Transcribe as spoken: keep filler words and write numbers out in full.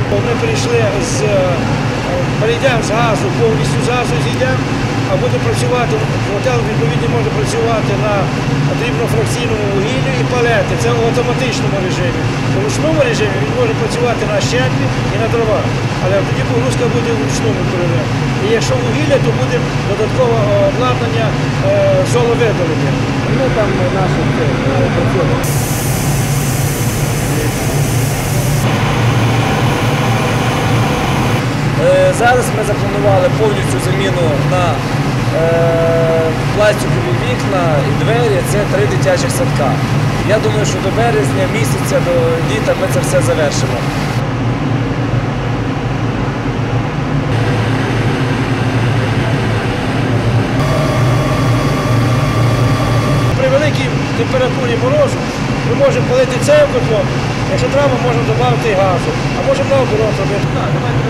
Ми перейшли з, перейдемо з газу, повністю з газу зійдемо, а буде працювати, котел відповідно може працювати на дрібнофракційному вугіллі і палети. Це в автоматичному режимі. У ручному режимі він може працювати на щеплі і на дровах, але тоді погрузка буде в ручному режимі. І якщо вугілля, то буде додаткове обладнання золовидалення. Ми там наші працюємо. Зараз ми запланували повністю заміну на е, пластикові вікна і двері. Це три дитячих садка. Я думаю, що до березня місяця, до літа ми це все завершимо. При великій температурі морозу ми можемо палити цей котлом, якщо треба, можемо додати газу, а можемо наоборот робити.